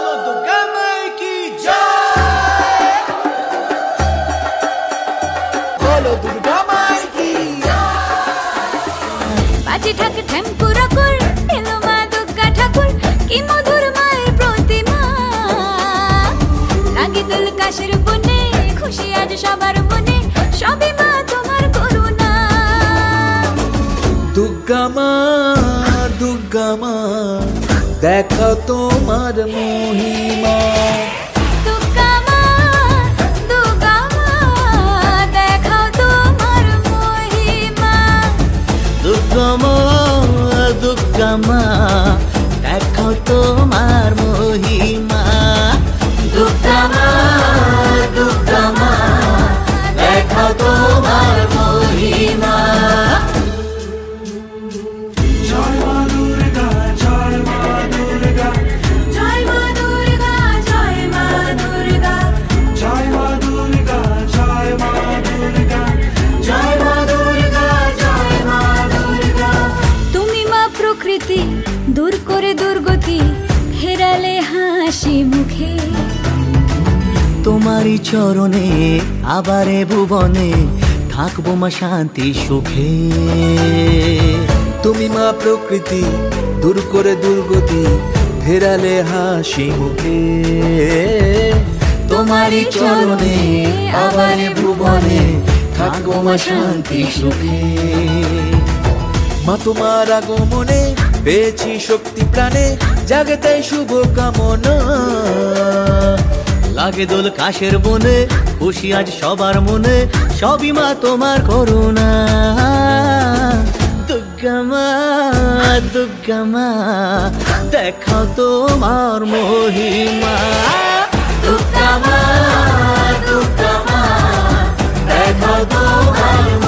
बोलो दुर्गा माई की जय। बोलो दुर्गा माई की बाजे ढाक ढेमपुरा कुर एलो मा दुर्गा ठाकुर की मधुर माয়ের প্রতিমা লাগে দুল কাশের বনে খুশি আজ সবার মনে সবই মা তোমার করুণা। दुर्गा माँ देखो তোমার মহিমা। দুর্গা মা দেখাও তোমার মহিমা। दुर्गा माँ देखो তোমার মহিমা। दुर्गा माँ देखो তোমার মহিমা। জয় মা দুর্গা জয় মা দুর্গা জয় মা দুর্গা জয় মা দুর্গা জয় মা দুর্গা জয় মা দুর্গা জয় মা দুর্গা জয় মা দুর্গা। তুমি মা প্রকৃতি দূর করে দুর্গতি ফেরালে হাসি মুখে। তোমারই চরণে আবারে ভুবনে থাকবো মা শান্তি সুখে। তুমি মা প্রকৃতি দূর করে দুর্গতি ফেরালে হাসি মুখে। তোমারই চরণে আবারে ভুবনে থাকবো মা শান্তি সুখে। মা তোমার আগমনে পেয়েছি শক্তি প্রাণে জাগে তাই শুভ কামনা। লাগে দোল কাশের বনে খুশি আজ সবার মনে সবই মা তোমার করুণা। দুর্গা মা দেখাও তোমার মহিমা। দুর্গা মা দেখাও তোমার